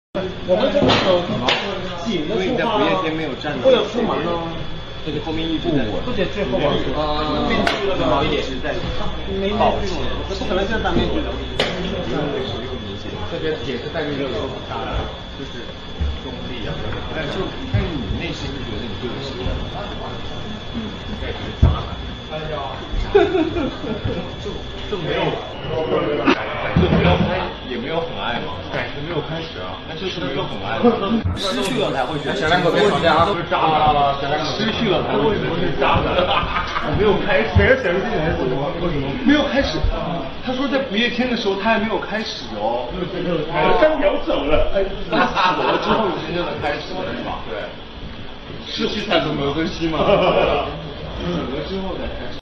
我们这个手紧的出发了，会有出门了。 这个后面一直在， 不仅最后面毛一点是在保持，这不可能就是单面具的。 这边也是带着一个就是中立啊，但是你内心就觉得你对不起人，应该是渣男。就没有，也没有很爱嘛，感情没有开始啊，那就是没有很爱，失去了才会觉得。小两口别吵架啊，都是渣男了，失去了才会觉得是渣男。我没有开始，谁是这人？为什么没有开始？他说在不夜天的时候他还没有开始哦，刚聊走了，死了之后真正的开始了是吧？对，失去才是没有珍惜嘛，死了之后再开始。